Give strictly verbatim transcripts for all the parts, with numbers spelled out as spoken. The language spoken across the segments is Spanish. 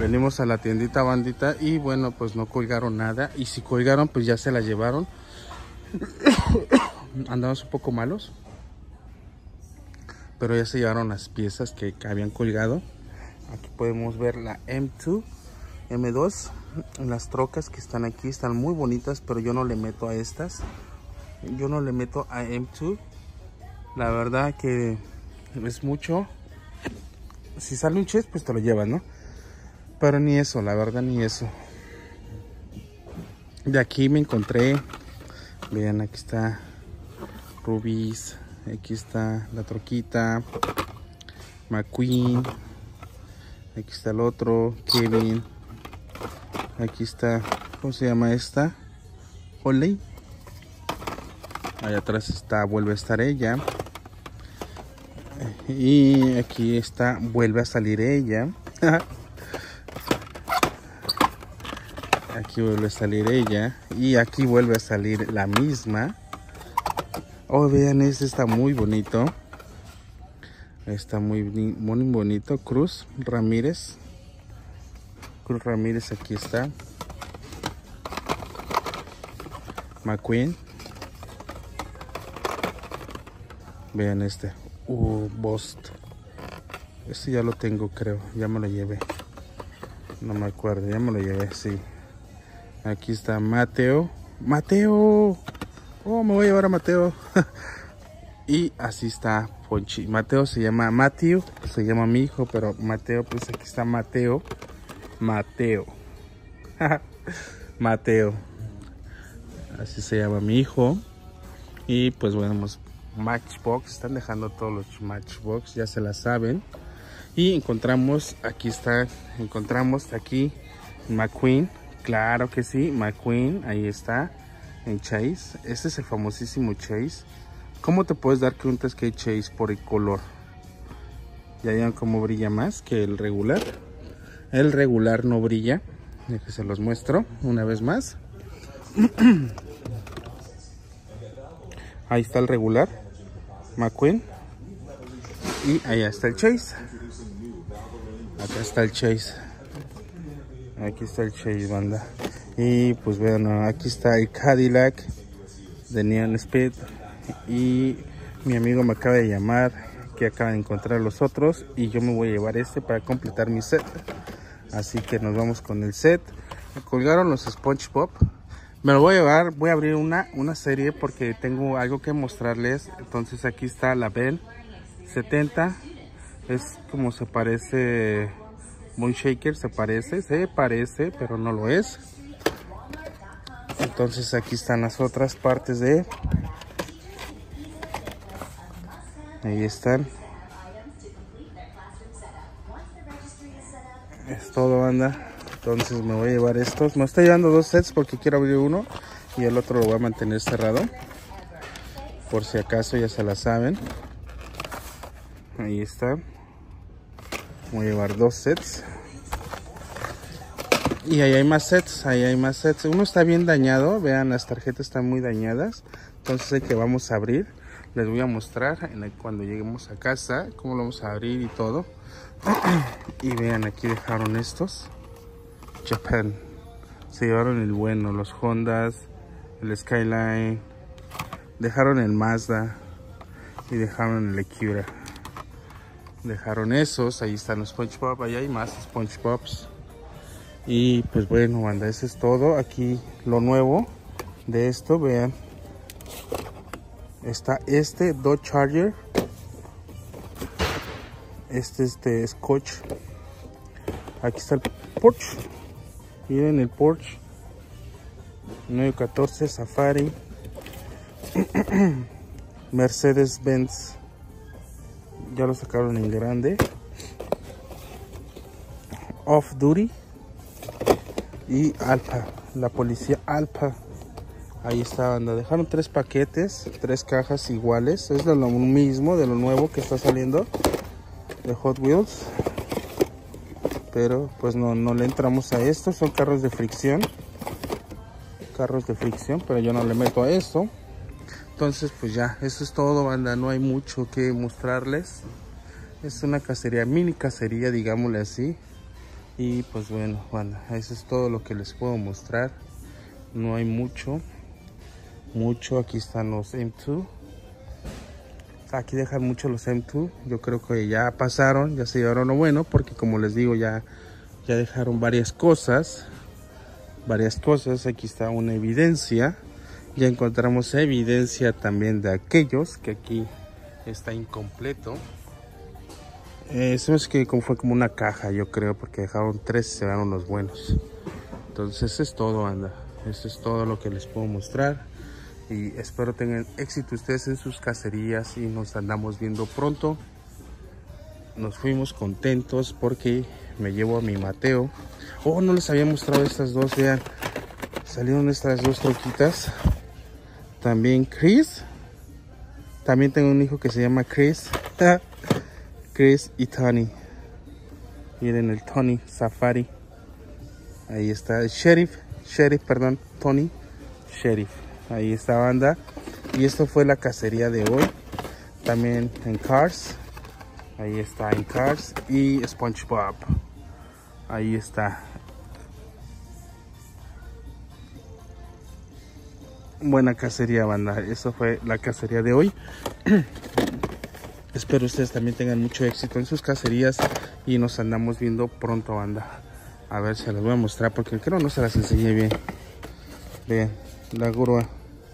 Venimos a la tiendita, bandita, y bueno, pues no colgaron nada. Y si colgaron, pues ya se la llevaron. Andamos un poco malos, pero ya se llevaron las piezas que, que habían colgado. Aquí podemos ver la M dos, M dos. Las trocas que están aquí están muy bonitas, pero yo no le meto a estas. Yo no le meto a M dos. La verdad que es mucho. Si sale un chest, pues te lo llevas, ¿no? Pero ni eso, la verdad, ni eso. De aquí me encontré, vean, aquí está Rubis, aquí está la troquita, McQueen, aquí está el otro, Kevin, aquí está, ¿cómo se llama esta? Holly. Allá atrás está, vuelve a estar ella. Y aquí está, vuelve a salir ella. Aquí vuelve a salir ella. Y aquí vuelve a salir la misma. Oh, vean, este está muy bonito. Está muy, muy bonito. Cruz Ramírez. Cruz Ramírez, aquí está. McQueen. Vean este. Uh, Bost. Este ya lo tengo, creo. Ya me lo llevé. No me acuerdo. Ya me lo llevé, sí. Aquí está Mateo. ¡Mateo! Oh, me voy a llevar a Mateo. Y así está Ponchi. Mateo se llama Matthew. Se llama mi hijo, pero Mateo, pues aquí está Mateo. Mateo. Mateo. Así se llama mi hijo. Y pues bueno, pues Matchbox. Están dejando todos los Matchbox. Ya se la saben. Y encontramos, aquí está. Encontramos aquí McQueen. Claro que sí, McQueen, ahí está, en Chase. Este es el famosísimo Chase. ¿Cómo te puedes dar cuenta que hay Chase por el color? Ya vean cómo brilla más que el regular. El regular no brilla. Déjenme se los muestro una vez más. Ahí está el regular, McQueen. Y allá está el Chase. Acá está el Chase. Aquí está el Chase, banda. Y pues bueno, aquí está el Cadillac de Neon Speed. Y mi amigo me acaba de llamar que acaba de encontrar los otros. Y yo me voy a llevar este para completar mi set. Así que nos vamos con el set. Me colgaron los SpongeBob. Me lo voy a llevar, voy a abrir una, una serie porque tengo algo que mostrarles. Entonces aquí está la Ben setenta. Es como se parece... Moon Shaker, se parece, se parece, pero no lo es. Entonces aquí están las otras partes de... Ahí están. Es todo, banda. Entonces me voy a llevar estos. Me estoy llevando dos sets porque quiero abrir uno y el otro lo voy a mantener cerrado. Por si acaso, ya se la saben. Ahí está. Voy a llevar dos sets. Y ahí hay más sets, ahí hay más sets. Uno está bien dañado, vean, las tarjetas están muy dañadas. Entonces el que vamos a abrir, les voy a mostrar en el, cuando lleguemos a casa, cómo lo vamos a abrir y todo. Y vean, aquí dejaron estos. Japan. Se llevaron el bueno, los Hondas, el Skyline. Dejaron el Mazda. Y dejaron el Acura. Dejaron esos, ahí están los SpongeBob, ahí hay más SpongeBobs. Y pues bueno, banda, eso es todo. Aquí lo nuevo de esto, vean. Está este Dodge Charger. Este, este Scotch. Aquí está el Porsche. Miren el Porsche. nueve catorce Safari. Mercedes-Benz. Ya lo sacaron en grande. Off Duty. Y Alfa. La policía Alfa. Ahí está, banda. Dejaron tres paquetes. Tres cajas iguales. Es de lo mismo, de lo nuevo que está saliendo. De Hot Wheels. Pero pues no, no le entramos a esto. Son carros de fricción. Carros de fricción. Pero yo no le meto a esto. Entonces pues ya, eso es todo, banda. No hay mucho que mostrarles. Es una cacería, mini cacería, digámosle así. Y pues bueno, banda, eso es todo lo que les puedo mostrar. No hay mucho. Mucho. Aquí están los M dos. Aquí dejan mucho los M dos. Yo creo que ya pasaron, ya se llevaron lo bueno, porque como les digo, ya, ya dejaron varias cosas. Varias cosas. Aquí está una evidencia. Ya encontramos evidencia también de aquellos que aquí está incompleto. Eso es que como fue como una caja, yo creo, porque dejaron tres y se llevaron los buenos. Entonces eso es todo, anda. Eso es todo lo que les puedo mostrar. Y espero tengan éxito ustedes en sus cacerías y nos andamos viendo pronto. Nos fuimos contentos porque me llevo a mi Mateo. Oh, no les había mostrado estas dos, vean. Salieron estas dos troquitas. También Chris. También tengo un hijo que se llama Chris. Chris y Tony. Miren el Tony Safari. Ahí está el Sheriff. Sheriff, perdón. Tony. Sheriff. Ahí está, banda. Y esto fue la cacería de hoy. También en Cars. Ahí está en Cars. Y SpongeBob. Ahí está. Buena cacería, banda. Eso fue la cacería de hoy. Espero ustedes también tengan mucho éxito en sus cacerías. Y nos andamos viendo pronto, banda. A ver, se las voy a mostrar porque creo no se las enseñé bien. Vean, la grúa.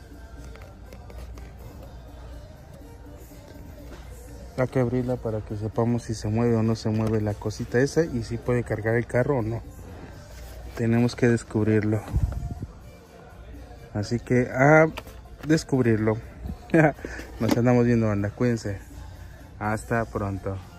Hay que abrirla para que sepamos si se mueve o no se mueve la cosita esa. Y si puede cargar el carro o no. Tenemos que descubrirlo. Así que a descubrirlo. Nos andamos viendo, banda. Cuídense. Hasta pronto.